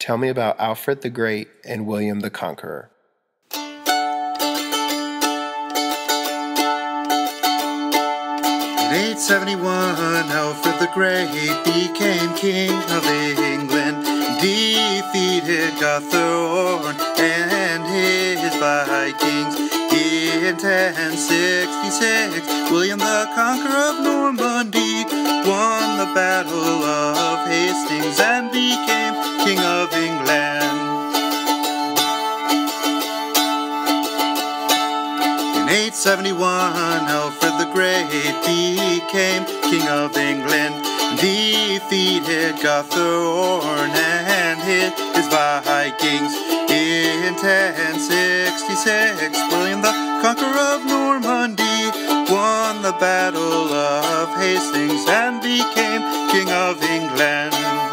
Tell me about Alfred the Great and William the Conqueror. In 871, Alfred the Great became king of England, defeated Guthrum and his Vikings. In 1066, William the Conqueror of Normandy won the Battle of Hastings and became King of England. In 871, Alfred the Great became King of England, defeated Guthrum and his Vikings. In 1066, William the Conqueror of Normandy won the Battle of Hastings and became King of England.